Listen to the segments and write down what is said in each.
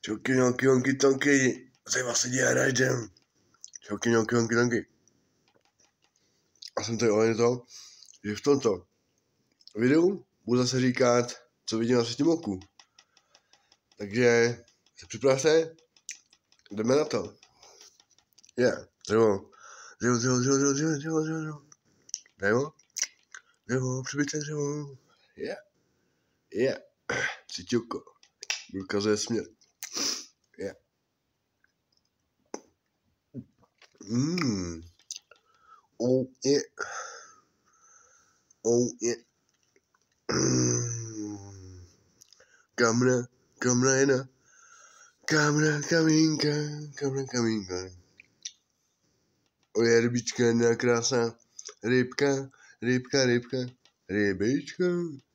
Čauky, ňonky, honky, tonky. Tady vlastně dělá rajdem. Čauky, ňonky, honky, tonky. A jsem tady ohledně toho, že v tomto videu budu zase říkat, co vidím na třetím oku. Takže se připravte, jdeme na to. Dřevo, přibijte dřevo. Cítilko. Ukazuje směr. Oh yeah. Kamera jedna. Kamínka. Oje, rybička jedna krásná. Rybka. Rybička.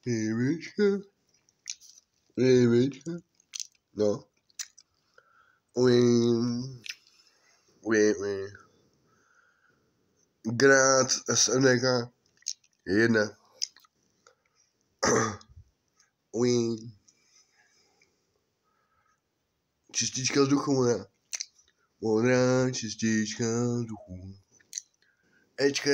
No. Grát SNK 1. Čistička vzduchu modrá čistička vzduchu. Ečka.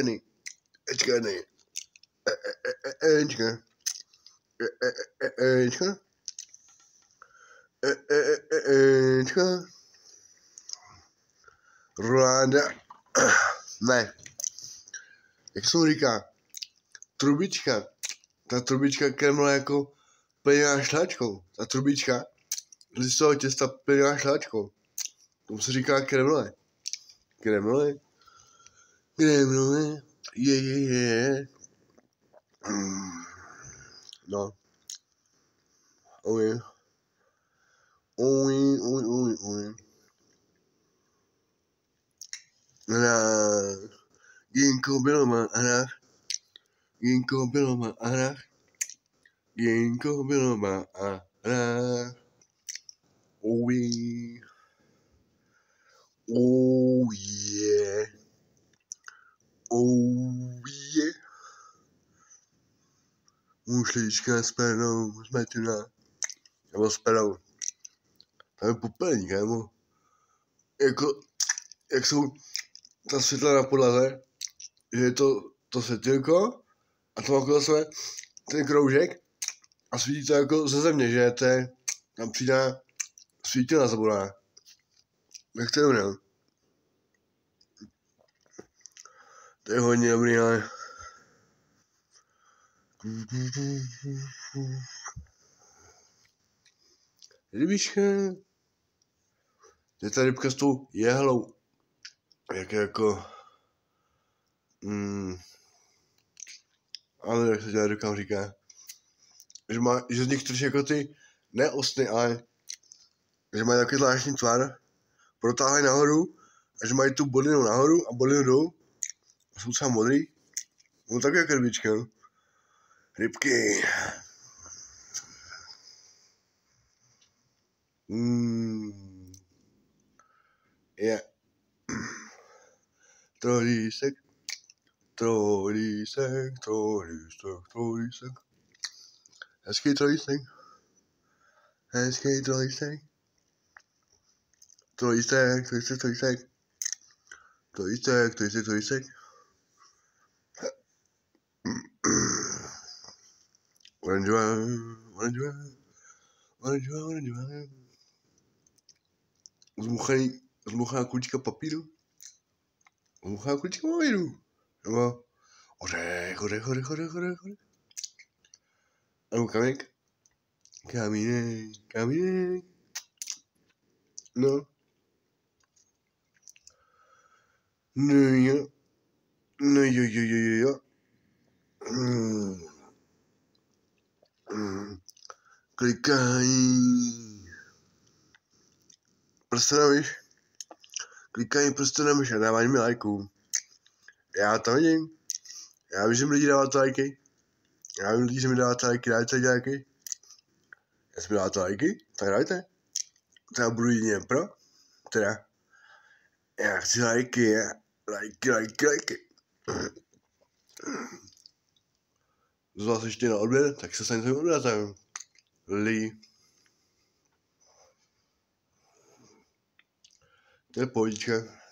Roláda. Ne. Jak se mu říká? Trubička. Ta trubička kremla jako plněná šláčkou. Ta trubička z toho těsta plněná šláčkou. Tomu se říká kremle. Je. No. Oj. Ginko bylo má arach. Oh yeah. Mušlička s penou, zmetěná. Nebo s penou. Tam je popelník, nebo? Jako, jak jsou ta světla na podlaze, že je to světilko a to okolo sebe ten kroužek a svítí to jako ze země, že to je, tam přidá svítilna zabolená. Jak to je dobré, no? To je hodně dobrý, ale... Rybička. Je ta rybka s tou jehlou. Jak je jako... Ale jak se dělá rukám říká. Že z nich trčí jako ty, ne ostny, ale že mají takový zvláštní tvar, protáhají nahoru a že mají tu bodlinu nahoru a bodlinu dolů a jsou třeba modrý. No tak jak rybička, no. Rybky. Trolísek. Hezký trolísek. Trolísek. Oranžová. Zmuchaná kulička papíru. Nebo ořech. Nebo kamínek. Kamínek. No. No jo. Klikají prsty na myš a dávání mi lajků. Já to vidím. Já vím, že mi lidi dáváte lajky. Že mi dáváte lajky, dajte lajky. Jestli mi dáváte lajky, tak dajte. Třeba budu jedině pro. Teda. Já chci lajky. Z vás ještě na odběr, tak se staňte odběratel. Lidi. To je pohodička.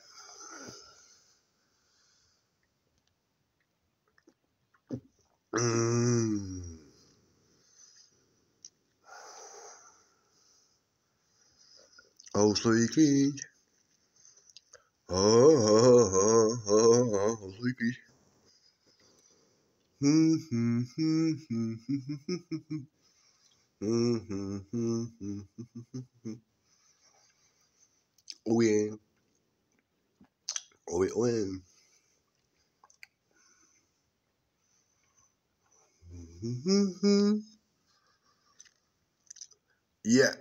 Houslový klíč. Houslový klíč. Oh yeah. Oh yeah, oh yeah. Yeah.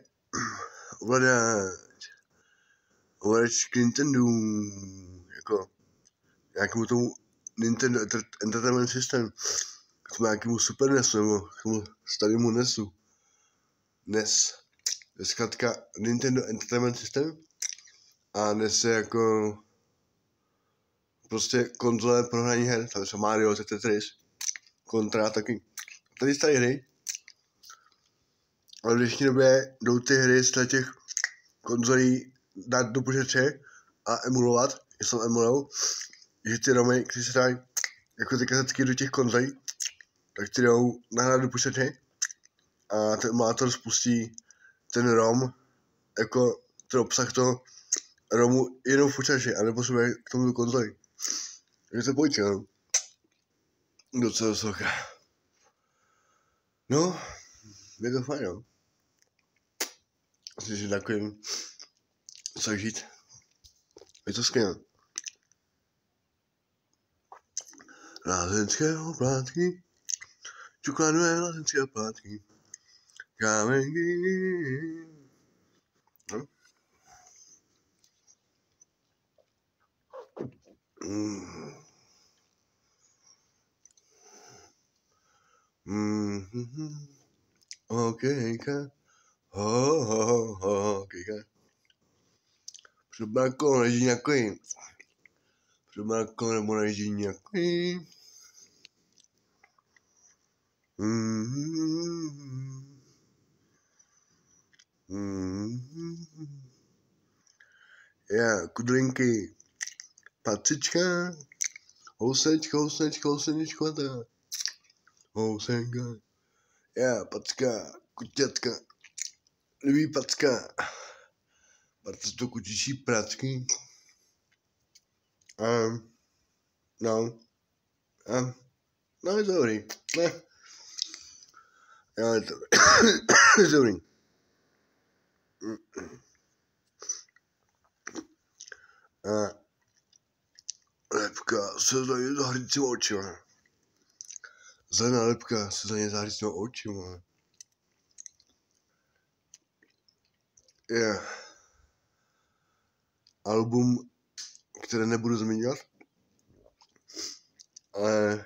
Ovladač k Nintendo. Jako nějakému tomu Nintendo Entertainment System. K tomu nějakému Super NESu nebo k tomu starému NESu. NES. Je zkrátka Nintendo Entertainment System. A NES je jako prostě konzole pro hraní her. Tam jsou Mario, Tetris, Contra taky. Tady staré hry. Ale v dnešní době jdou ty hry z těch konzolí dát do počítače a emulovat, jsou emulou, že ty romy, když se dají jako ty kazetky do těch konzolí, tak ty jdou nahrát do počítače a ten emulátor spustí ten rom, jako ten obsah toho romu jenom v počítači a nepotřebuje k tomu do konzoli. Takže to pojďte, no. Docela vysoká. No, je to fajn, no. Asi, že takovým co žít. Je to skvělé. Lázeňské oplátky, čokoládové lázeňské oplátky, kámenky. No. Okejka. Okejka. Před balkon leží nějaký. Před balkon nebo leží nějaký. Já, kudlinky. Pacička. Housečka, ta. Housenka. Já, packa, kuťatka. Libý packa. Bardzo to kučičí pracky. No, je to dobrý. Ne. Jo, je to dobrý. Lepka se za ně zahřícíma očima. Zelená lepka se za ně zahřícíma očima. Je album, které nebudu zmiňovat, ale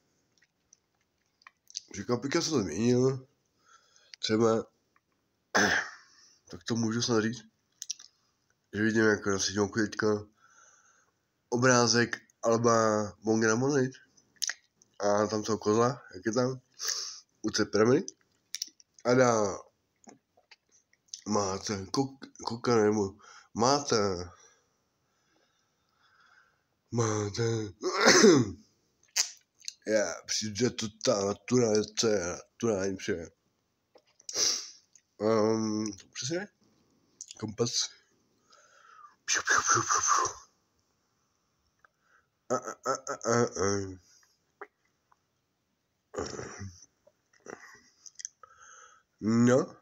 že Kapika se to změnil, třeba, tak to můžu snad říct, že vidím jako na sítňouku teďka obrázek Alba Bongera Monlit a tam toho kozla, jak je tam, u té pyramidy a dá máte koka nebo máte já přijde to ta naturální přeje. Přesně? Kompas. No.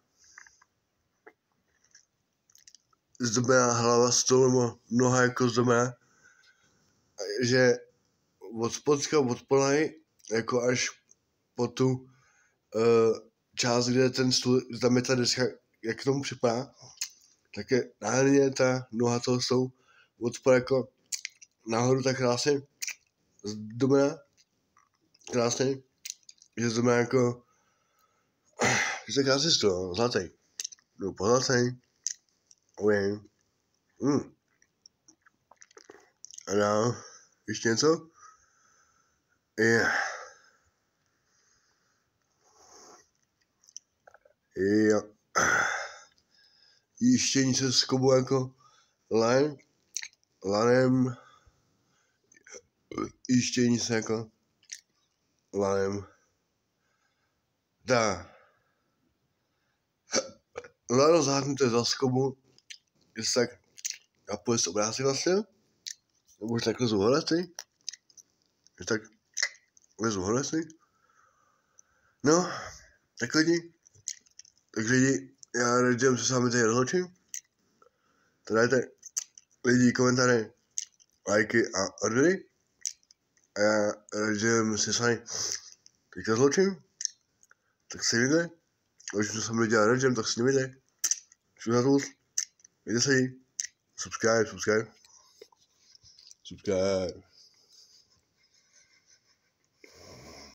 Zdobená hlava stolu nebo noha jako zdobená. Že od spodka, od polahy, jako až po tu část, kde ten stůl, tam je ta deska, jak k tomu připadá, tak je nádherně ta noha toho stolu od spoda jako nahoru tak krásně zdobená, krásně, že to má jako, že to je krásný stůl, zlatý, no pozlatý, okay. A dál, ještě něco? Jo. Ještě něco z kobu jako line, lanem, jištění se jako lanem. Dá. Lano zahrnuté za skobu, jestli tak a pojď se obrázek vlastně, nebo už tak lezu horeci, tak lezu horeci. No, tak lidi, já rád, že se s vámi tady rozloučím. To dajte lidi komentáře, lajky a odběry. A já rád, že se s vámi teď rozloučím. Tak se mějte. Když to jsem dělal rád, tak se mějte. Všude mějte se. Subscribe.